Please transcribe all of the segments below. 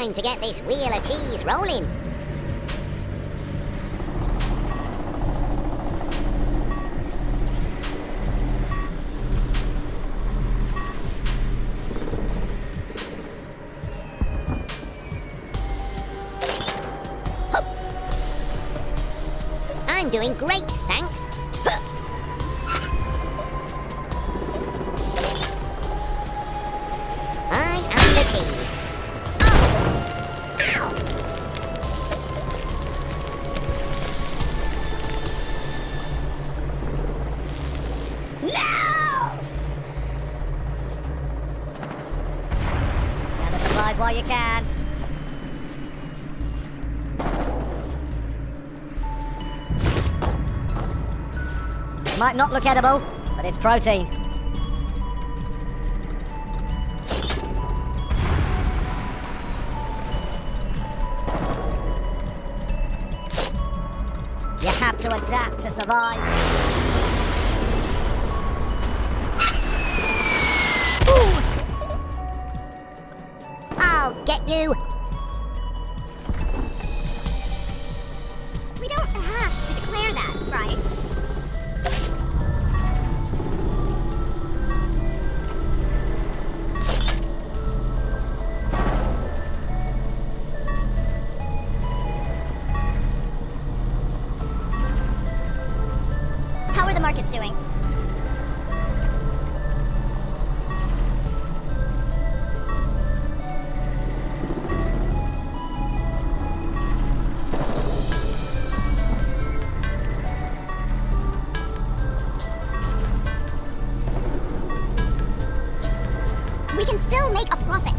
Time to get this wheel of cheese rolling. I'm doing great, thanks. I am the cheese. Oh! Ow! No! Gather supplies while you can. Might not look edible, but it's protein. You have to adapt to survive. Ooh! I'll get you. We don't have to declare that, right? How are the markets doing? We can still make a profit.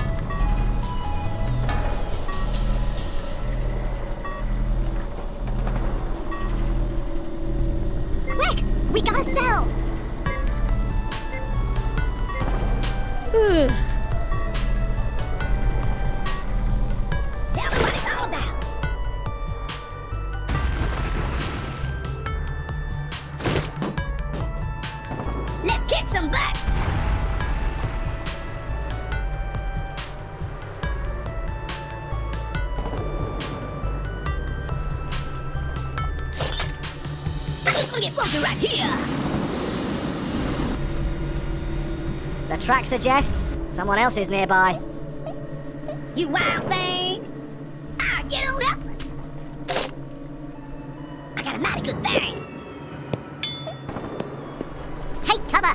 Quick! We gotta sell! Tell me what it's all about! Let's kick some butt! I'm just gonna get funky right here! The track suggests someone else is nearby. You wild thing! Ah, get on up! I got a mighty good thing! Take cover!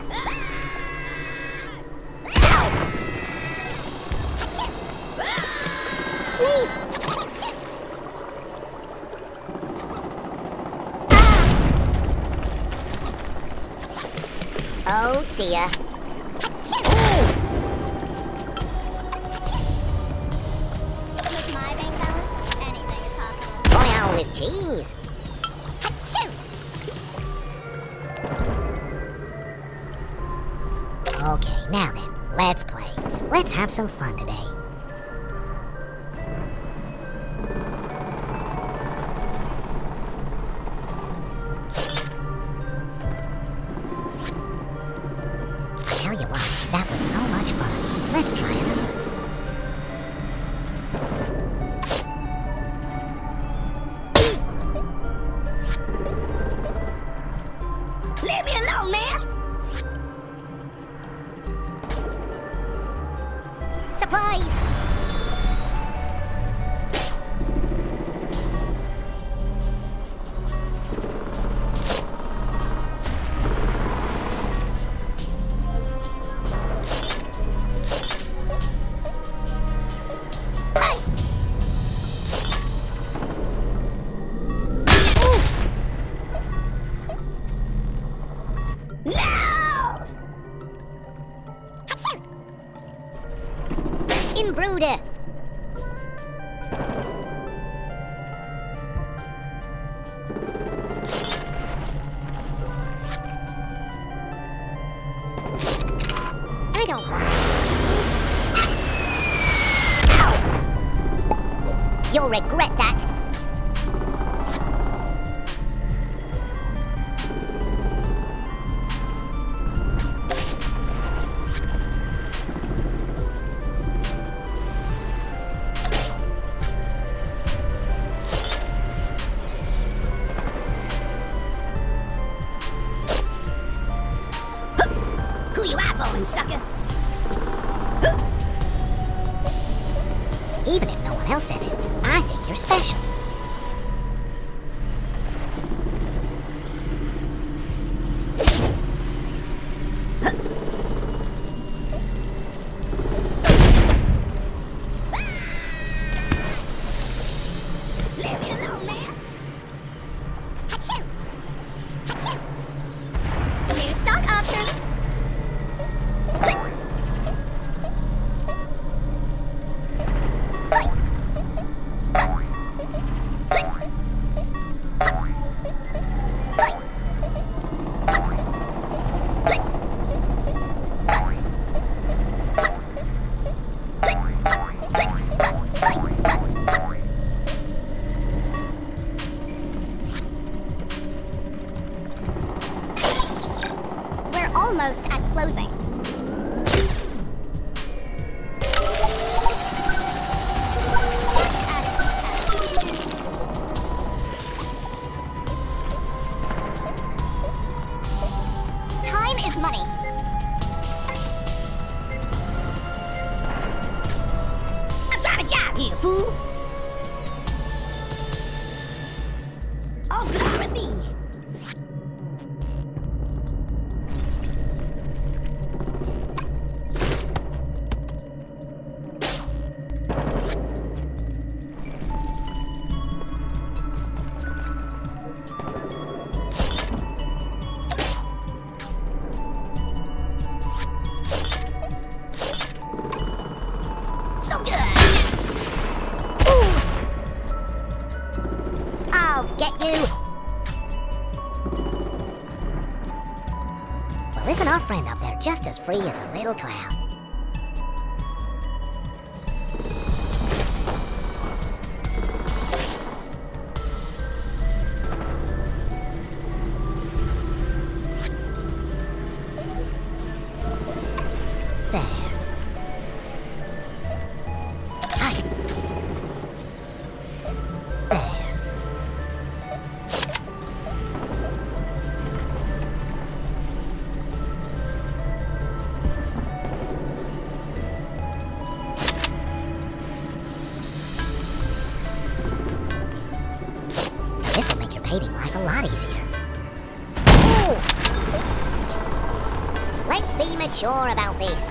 Ow! Leave! Oh dear. With my bank balance, anything is possible. Royale with cheese. Achoo! Okay, now then, let's play. Let's have some fun today. I tell you what, that was so much fun. Let's try another. Leave me alone, man! Supplies! Hey! No! Achoo! Inbrooder! I don't want to. Ow! You'll regret that. eyeballing, sucker. Even if no one else says it, I think you're special. Leave me alone, man. Achoo! Achoo! New stock options. We're almost at closing. Time is money. I'm trying to job here, fool. Oh, glory be. So good. Ooh. I'll get you! Well, isn't our friend up there just as free as a little cloud? There. Hi. There. This'll make your painting life a lot easier. Ooh. Let's be mature about this.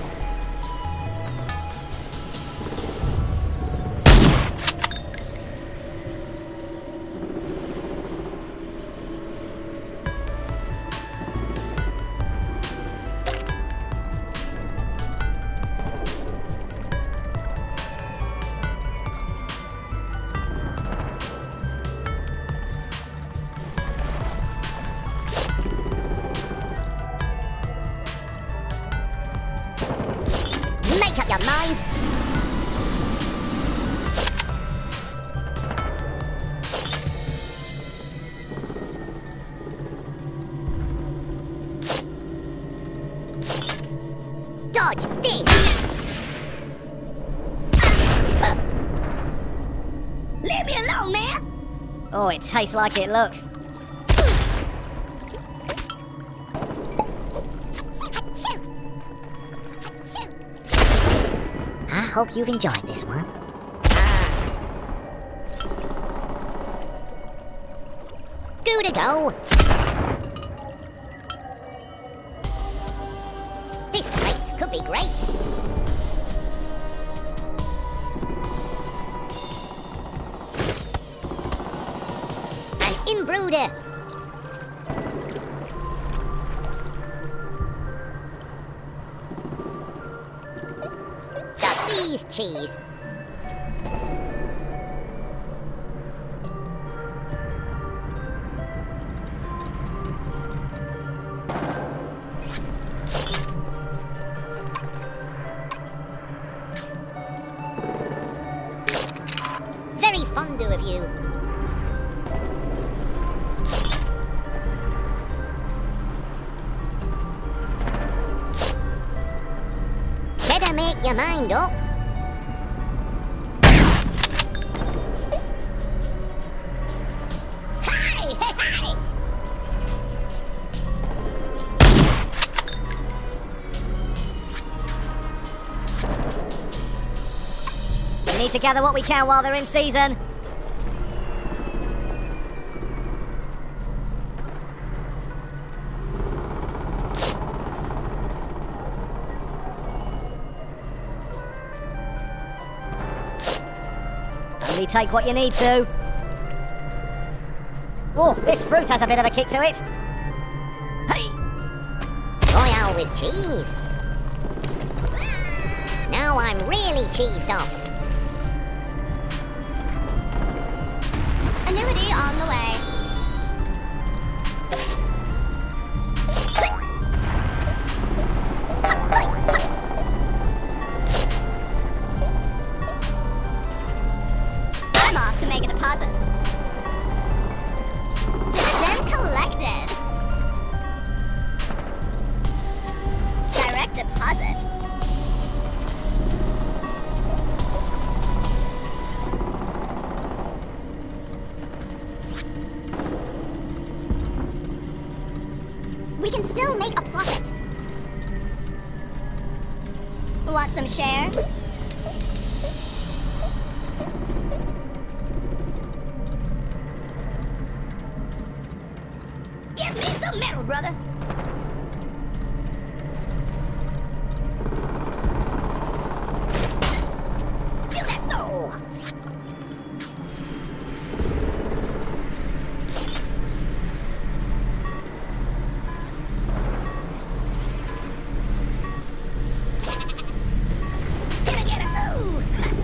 Make up your mind. Dodge this. Leave me alone, man. Oh, it tastes like it looks. Achoo! Achoo! I hope you've enjoyed this one. Good to go. This crate could be great. An inbrooder. The bee's cheese. Very fondue of you. Better make your mind up. Hey, hey, hey. to gather what we can while they're in season. Only take what you need to. Oh, this fruit has a bit of a kick to it. Hey! Royale with cheese. Now I'm really cheesed off. Annuity on the way. I'm off to make a deposit. Dividend collected. Direct deposit. We can still make a profit. Want some shares? Give me some metal, brother. Feel that soul. Can I get a ooh?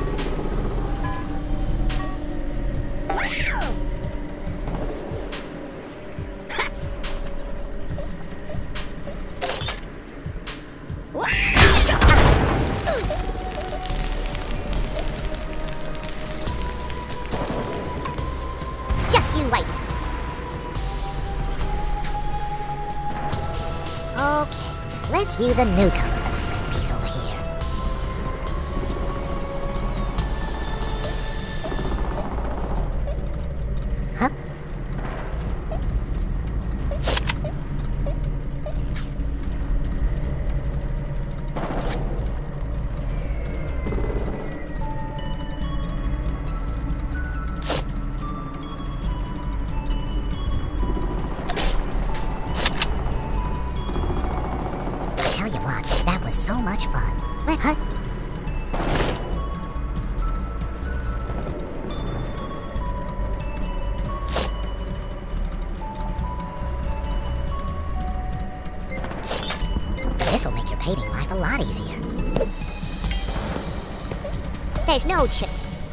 Wow! Just you wait. Okay, let's use a newcomer for this little piece over here. Huh? Tell you what, that was so much fun. Huh? This'll make your painting life a lot easier. There's no ch...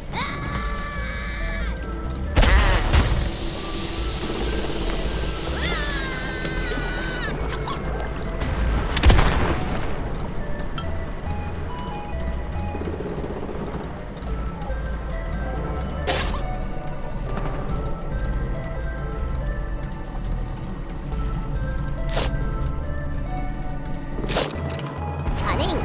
Cunning.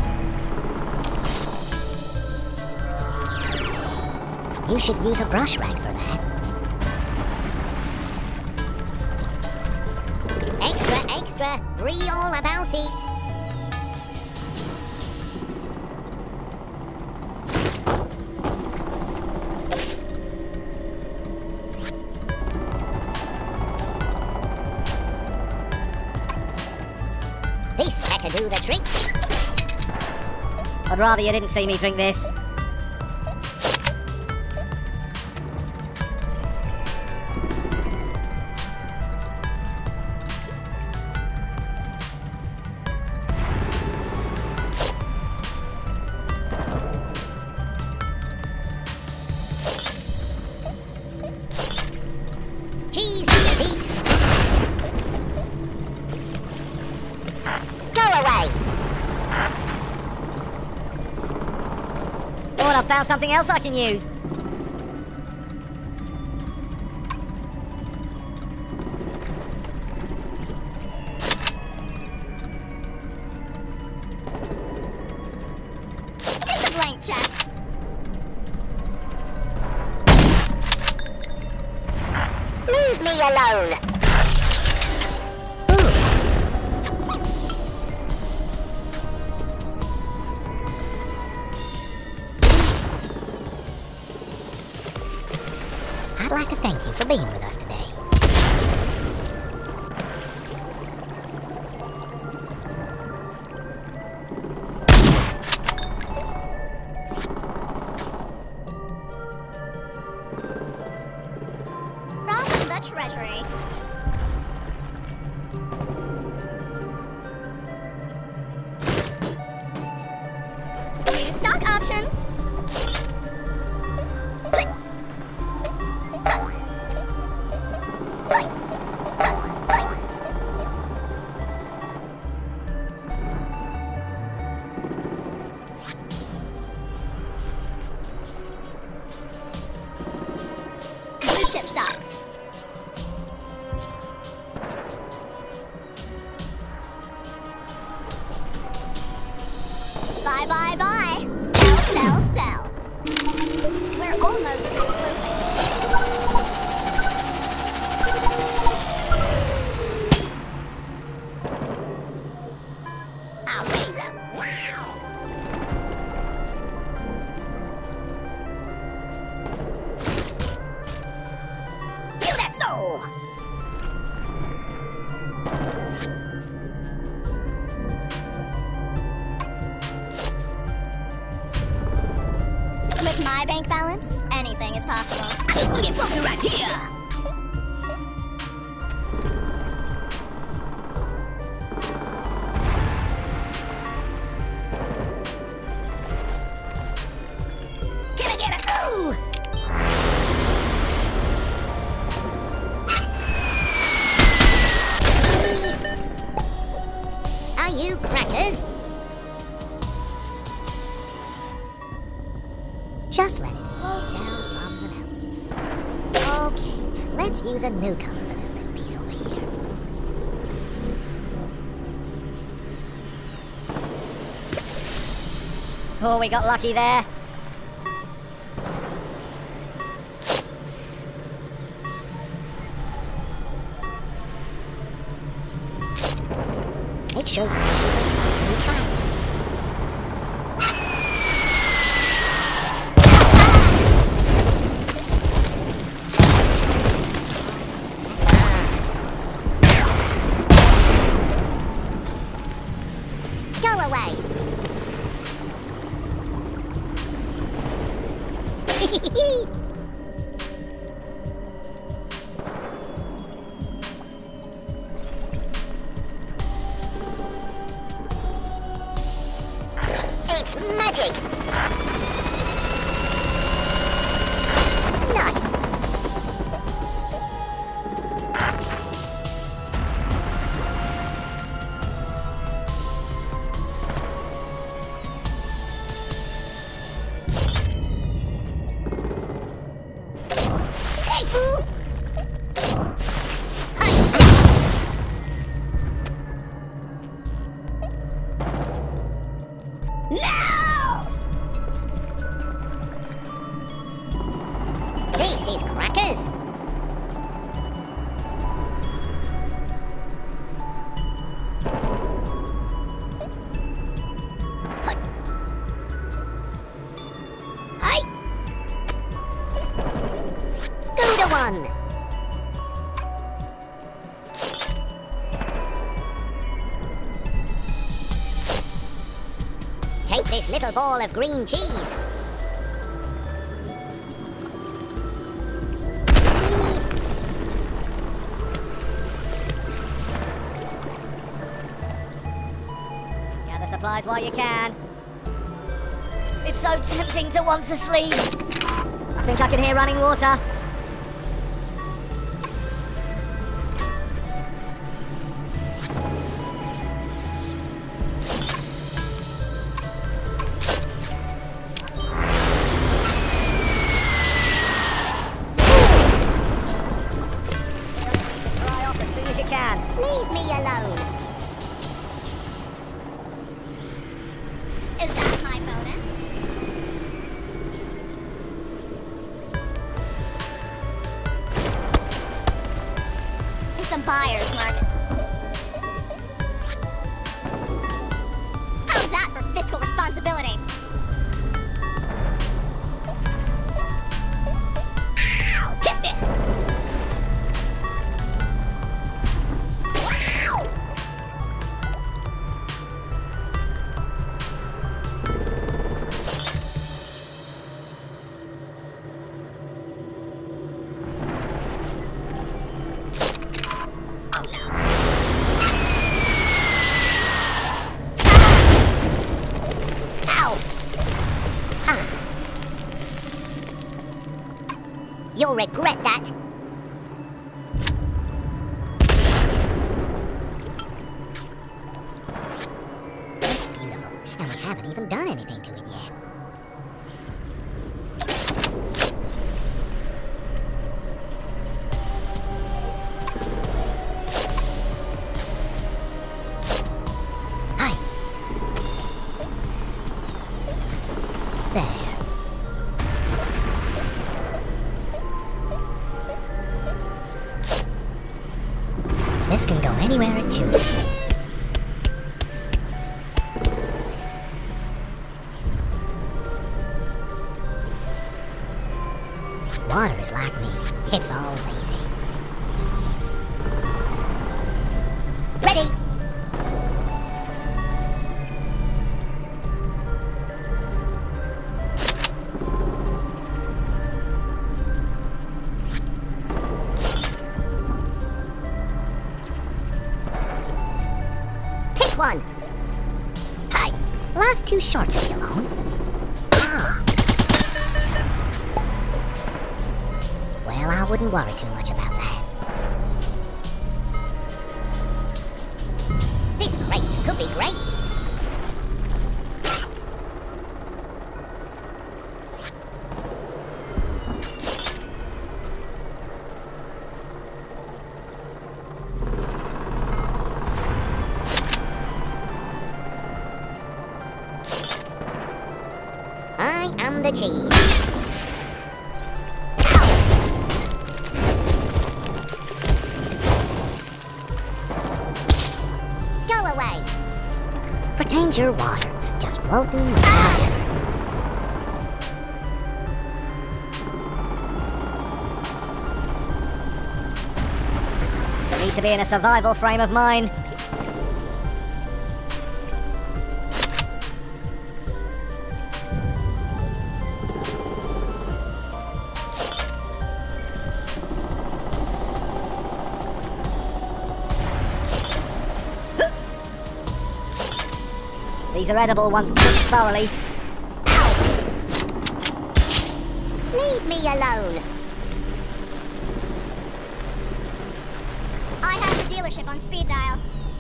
You should use a brush rag for that. Extra, extra. Bree all about it. This better do the trick. I'd rather you didn't see me drink this. Cheese to eat. Go away. Oh, and I found something else I can use. It's a blank check. Leave me alone. like to thank you for being with us today. From the treasury. New stock options. Blue chip stocks. Buy, buy, buy. Sell, sell, sell. We're almost to closing. Amazing! Wow! Kill that soul! With my bank balance, anything is possible. I just wanna get fucking right here! Can I get a ooh? Are you crackers? Just let it flow down from the mountains. Okay, let's use a new color for this little piece over here. Oh, we got lucky there. Make sure your bushes are new triangles. Go away! It's magic! Nice! Hey, fool! No! This is crackers! Hey! Girder one! Take this little ball of green cheese. Gather supplies while you can. It's so tempting to want to sleep. I think I can hear running water. Dry off as soon as you can. Leave me alone. Is that my bonus? It's a buyer's market. How's that for fiscal responsibility? Ow! Hit me! You'll regret that. It's beautiful, and we haven't even done anything to it yet. Hi. There. This can go anywhere it chooses. Water is like me. It's all lazy. Ready! Pick one! Hi. Life's too short to be alone. Ah. Well, I wouldn't worry too much about that. This crate could be great. I am the cheese. Go away. Pretend you're water, just floating without effort. Need to be in a survival frame of mind. These are edible once cooked thoroughly. Leave me alone. I have the dealership on speed dial.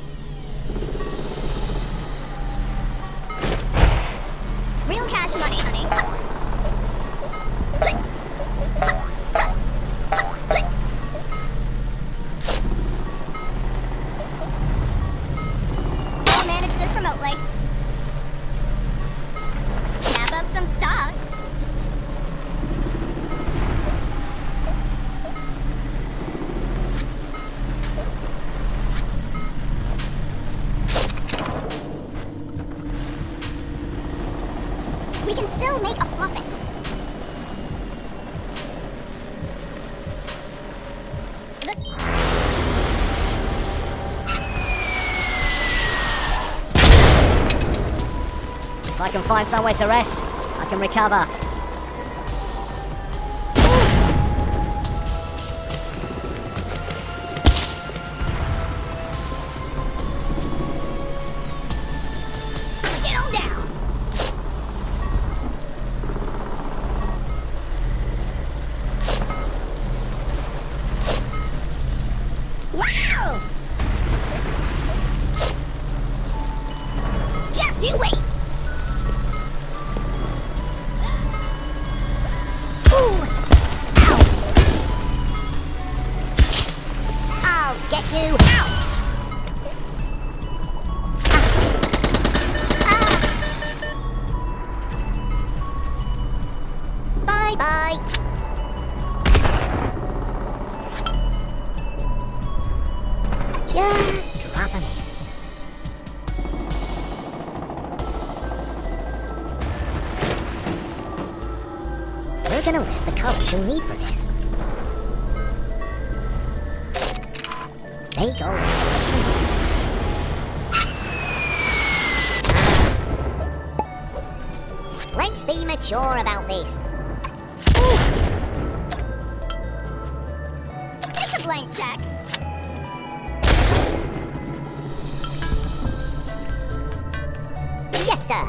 Real cash money, honey. I'll manage this remotely. Snap up some stocks. We can still make a profit. If I can find somewhere to rest, I can recover. Get on down! Wow! Just you wait! I'll get you. Ow! Bye-bye. Just drop him in. We're gonna list the colors you'll need for this. They go. Let's be mature about this. It's a blank check. Yes, sir.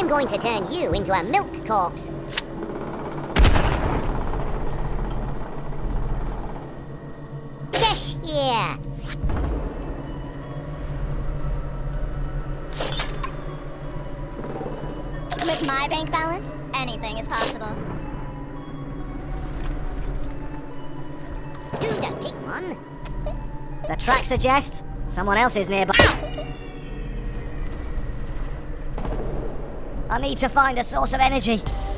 I'm going to turn you into a milk corpse. Yes, yeah. With my bank balance, anything is possible. Girder, pick one. The track suggests someone else is nearby. I need to find a source of energy.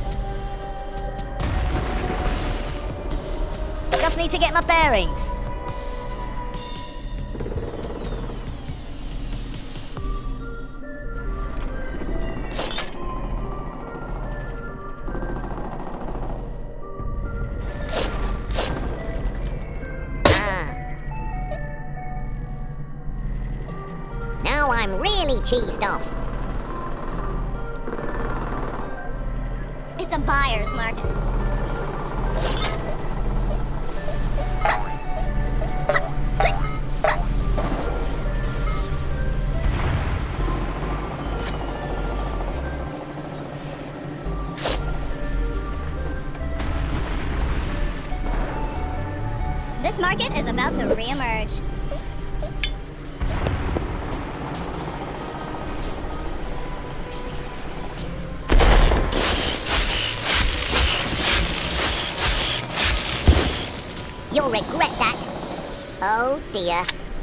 Just need to get my bearings. Now I'm really cheesed off. It's a buyer's market. This market is about to re-emerge. You'll regret that. Oh dear.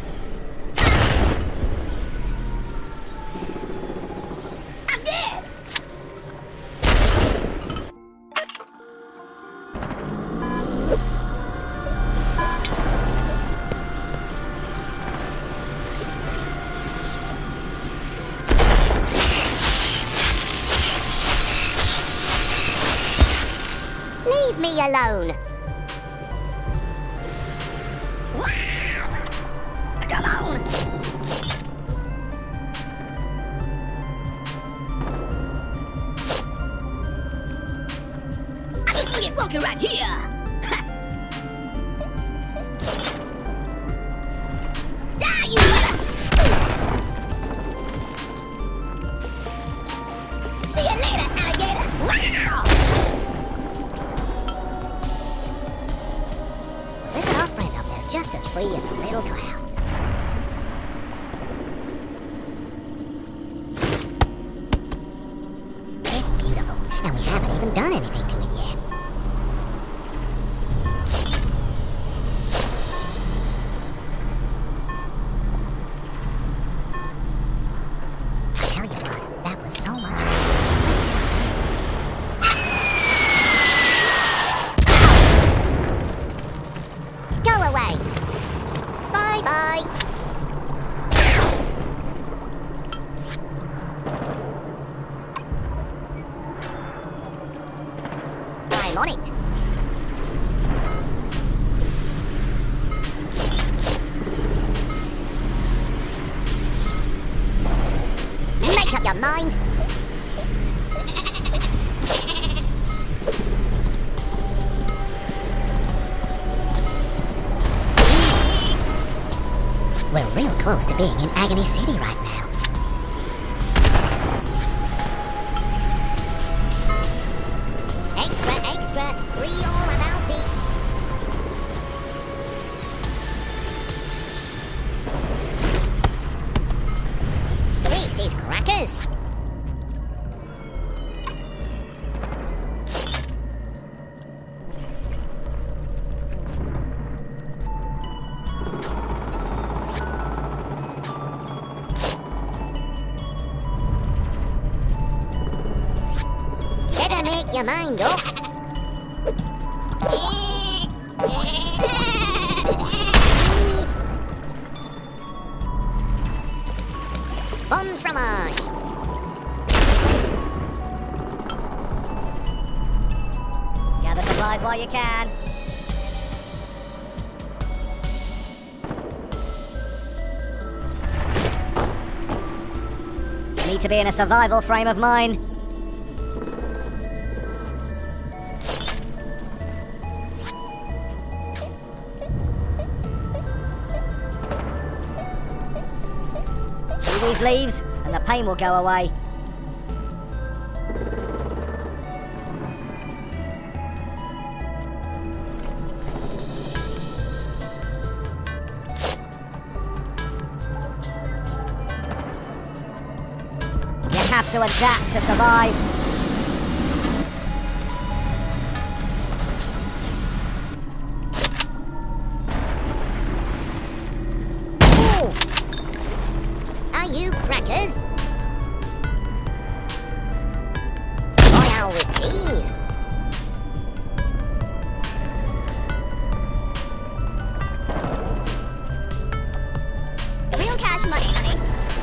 I'm dead! Leave me alone. Come on! I just wanna get funky right here! Die, you mother! See you later, alligator! Wow! Listen our friend up there, just as free as a little cloud. It's beautiful, and we haven't even done anything to it yet. I tell you what, that was so much fun. Go away. Bye-bye. I'm on it. Make up your mind. We're real close to being in Agony City right now. Extra, extra, read all about it. Reese's crackers. Better make your mind up. Bon fromage. Gather supplies while you can. Need to be in a survival frame of mind. Chew these leaves and the pain will go away. have to adapt to survive. Are you crackers? Royale with cheese. Real cash money, honey.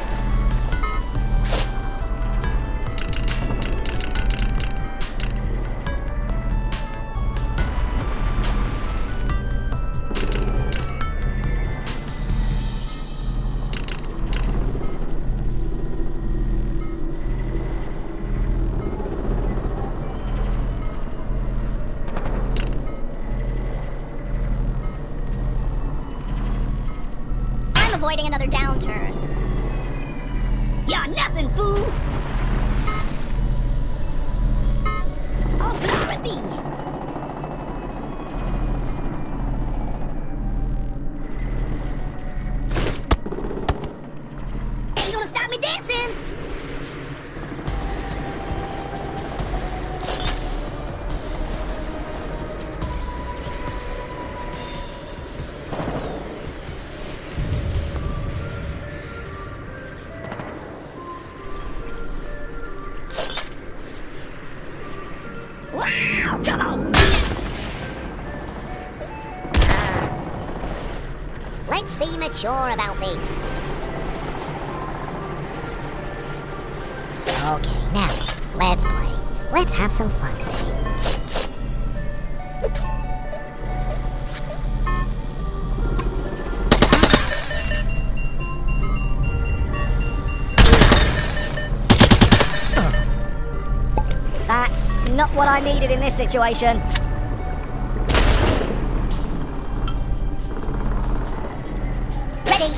Avoiding another downturn. You're nothing, fool! Oh, glory be! Ain't gonna stop me dancing! Wow, come on! Let's be mature about this. Okay, now let's play. Let's have some fun today. That's not what I needed in this situation. Ready?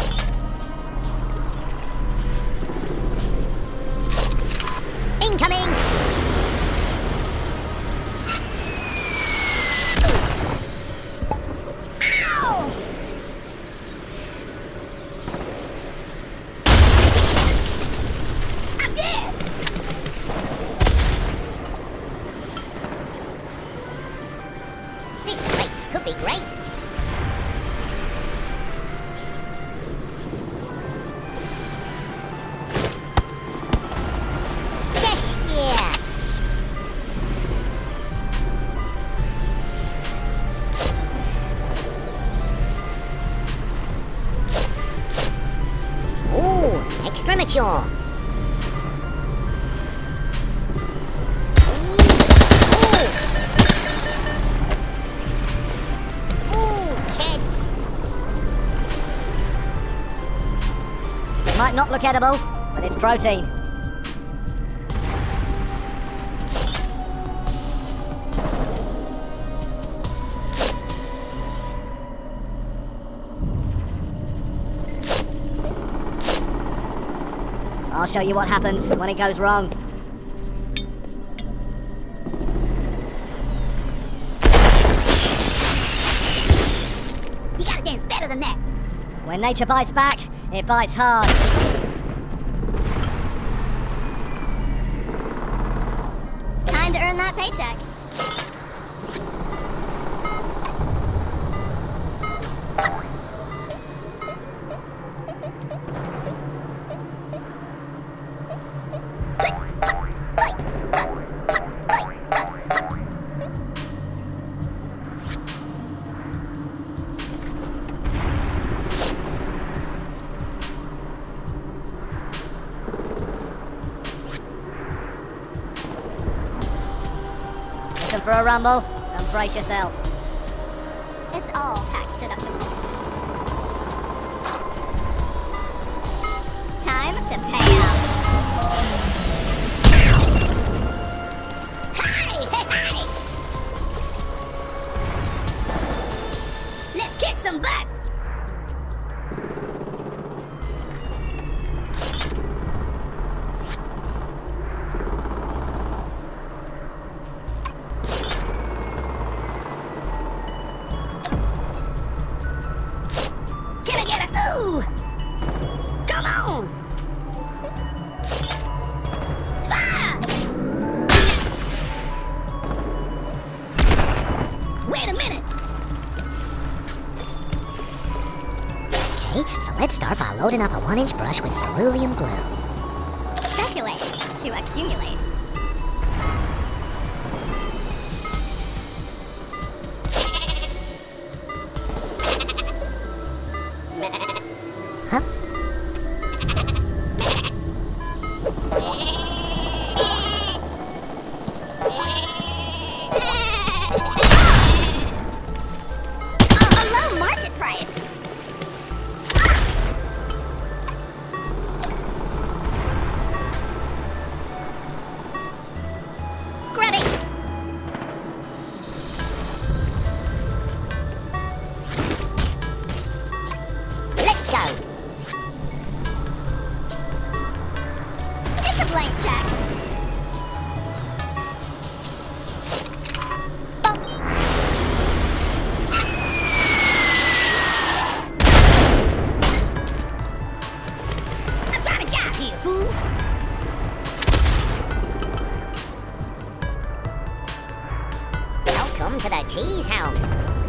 Incoming! Ow! I'm dead! This crate could be great. Yes, yeah. Ooh, extra mature. Might not look edible, but it's protein. I'll show you what happens when it goes wrong. You gotta dance better than that. When nature bites back, it bites hard. Time to earn that paycheck. Looking for a rumble? Then brace yourself. It's all tax deductible. Time to pay out. Hey, hey, hey! Let's kick some butt! Okay, so let's start by loading up a 1-inch brush with cerulean blue. Speculate to accumulate. Huh? A low market price. Grab it! Let's go! It's a blank check. I'm trying to job here, fool! Welcome to the cheese house.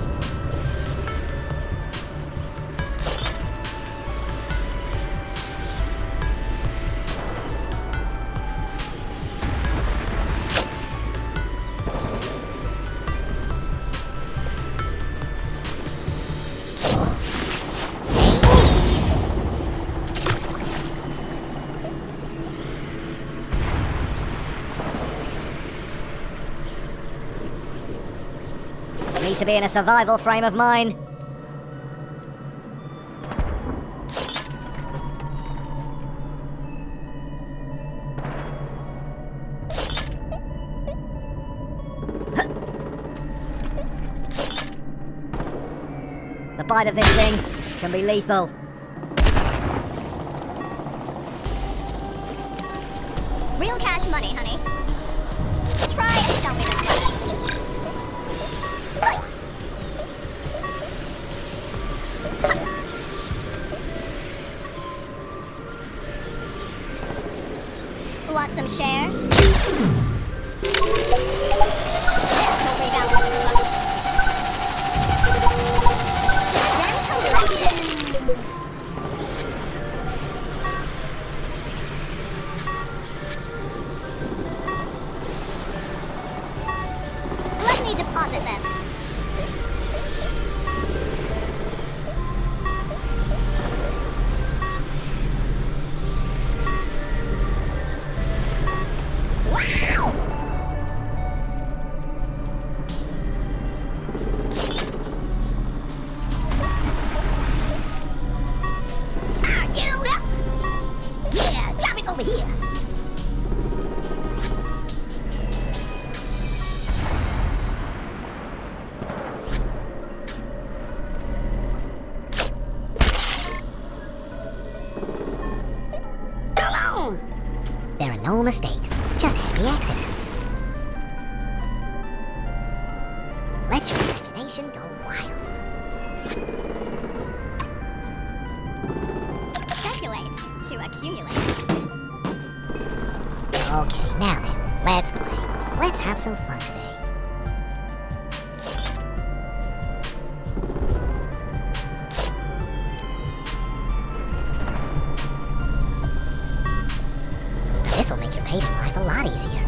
Say cheese. Need to be in a survival frame of mind. The bite of this thing can be lethal. Real cash money, honey. Try and sell me this money. Want some shares? This will rebalance the book. Then collect it. Let me deposit this. Wow! Get on up! Yeah, drop it over here! Come on! There are no mistakes, just happy accidents. Let your imagination go wild. Speculate to accumulate. Okay, now then, let's play. Let's have some fun today. This'll make your paving life a lot easier.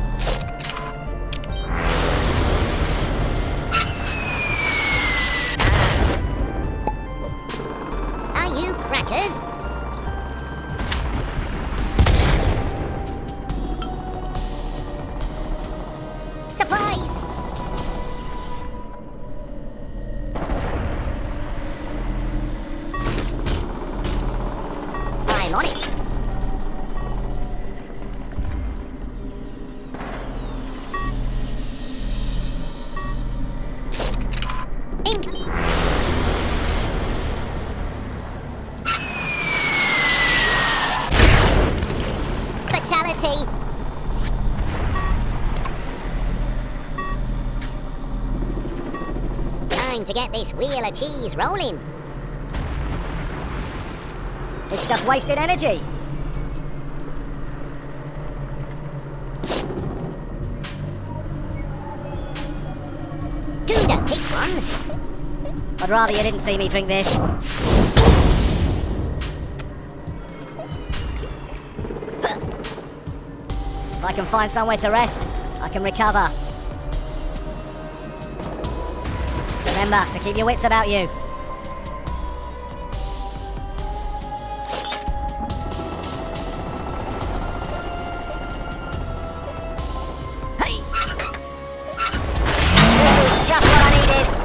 Are you crackers? Supplies! I'm on it. Fatality! Time to get this wheel of cheese rolling. It's just wasted energy. Girder, pick one. I'd rather you didn't see me drink this. If I can find somewhere to rest, I can recover. Remember to keep your wits about you. Hey! This is just what I needed.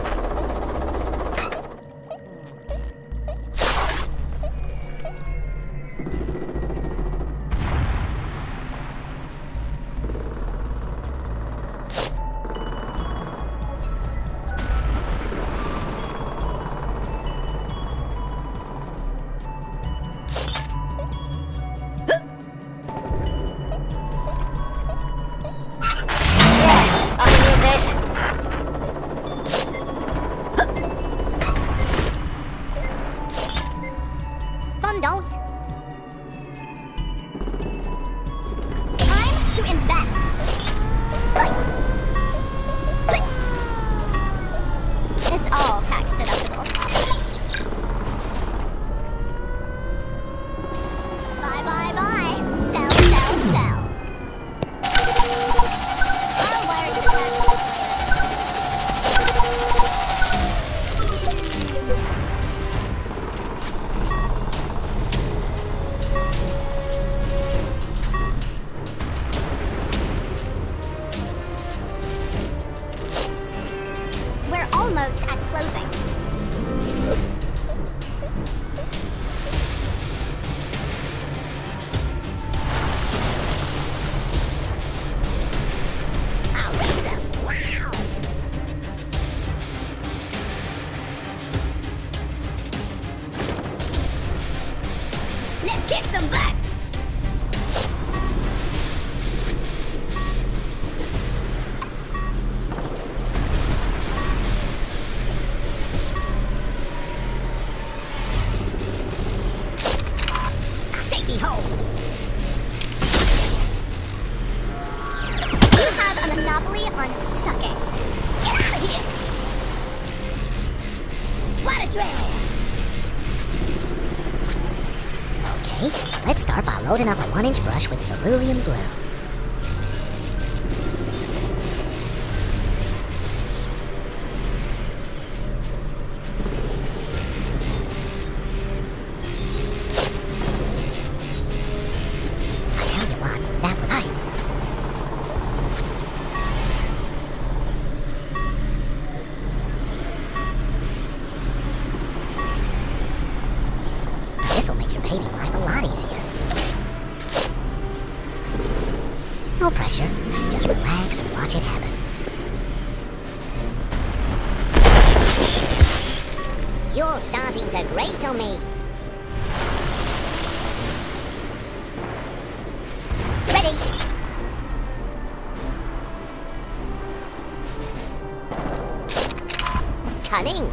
Don't. Time to invest. It's all tax deductible. Bye, bye, bye. Sell, sell, sell. I'll wire you the cash later. Almost at closing. Wow! Let's kick some butt! Take me home! You have a monopoly on sucking. Get out of here! What a drag! Okay, so let's start by loading up a 1-inch brush with cerulean blue. This'll make your painting life a lot easier. No pressure, just relax and watch it happen. You're starting to grate on me. Ready. Cunning.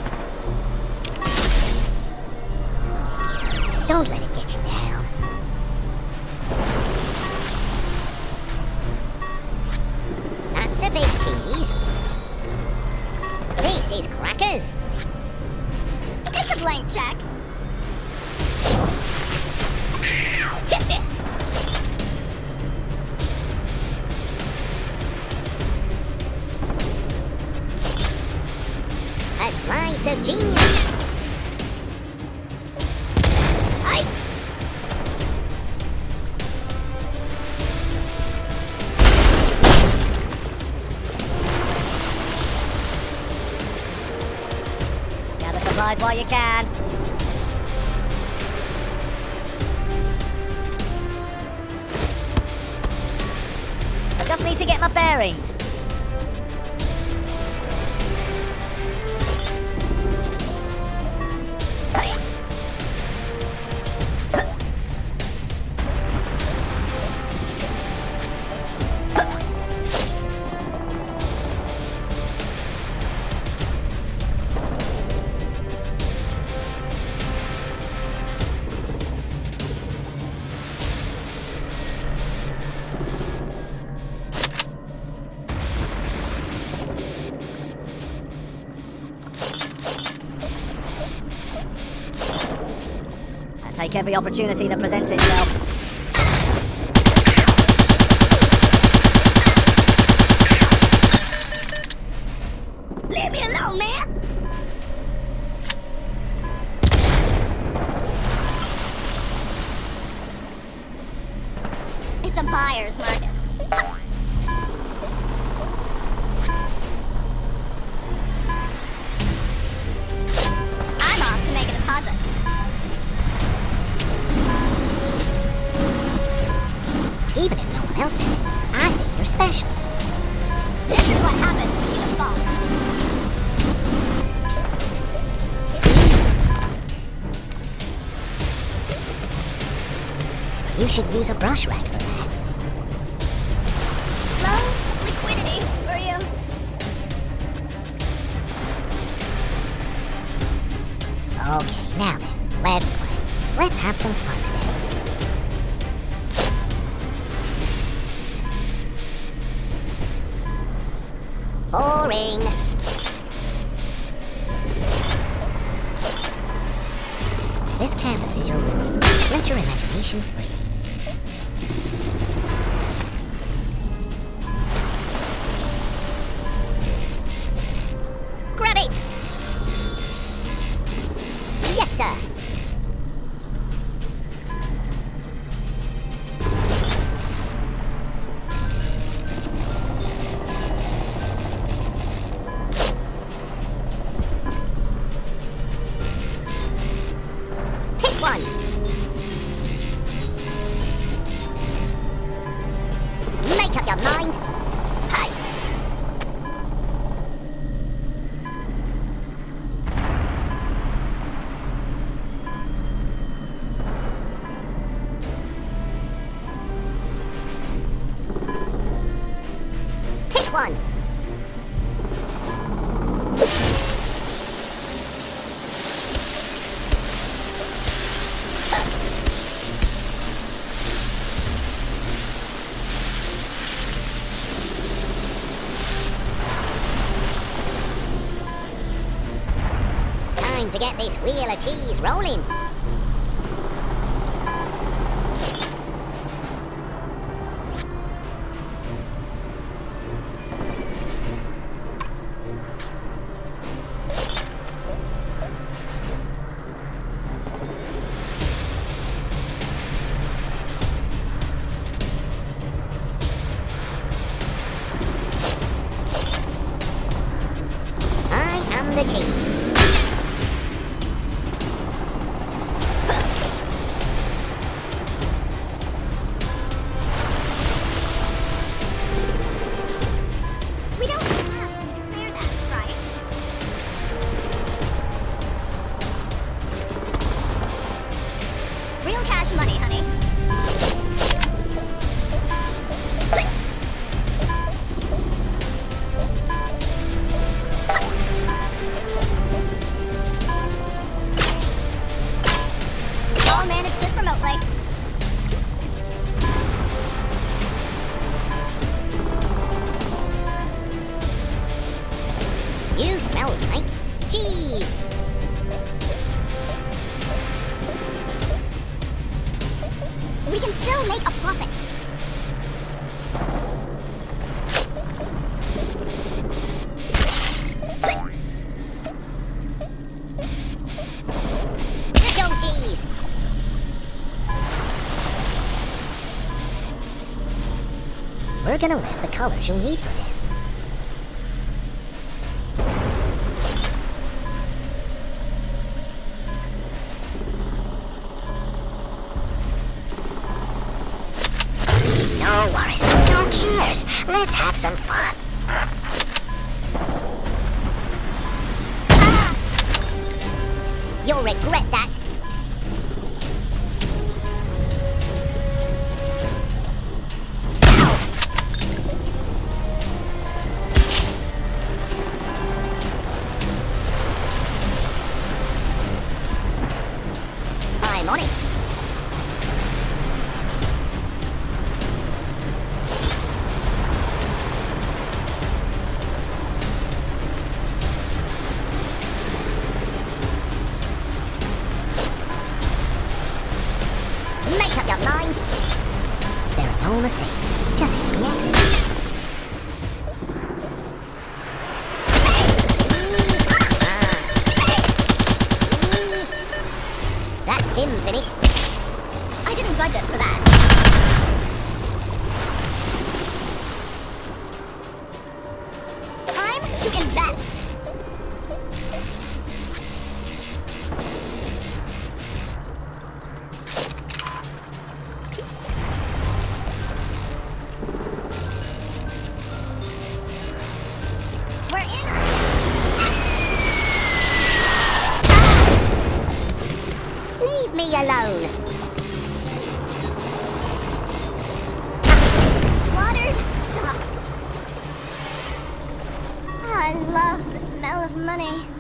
Don't let it get you down. That's a big cheese. This is crackers. It's a blank check. Hit me! A slice of genius. Aye! Gather supplies while you can. I just need to get my bearings. I take every opportunity that presents itself. Leave me alone, man! It's a buyer's market. I'm off to make a deposit. Even if no one else is, I think you're special. This is what happens when you default. You should use a brush rack for that. Low liquidity for you. Okay, now then, let's play. Let's have some fun today. Boring. This canvas is your room. Let your imagination free. Grab it! Yes, sir. Pick one. Make up your mind. Hey. Pick one. Time to get this wheel of cheese rolling. I am the cheese. We don't have to declare that, right? Real cash money, honey. I'll manage this remotely. You smell like cheese. We can still make a profit. Here comes cheese. We're gonna list the colors you'll need for this. No worries, who cares? Let's have some fun. You'll regret that. I'm on it. Make up your mind. There are no mistakes, just happy accidents. bin finish? I didn't budget for that. Time to invest. We're in on it. Leave me alone. Watered stock. I love the smell of money.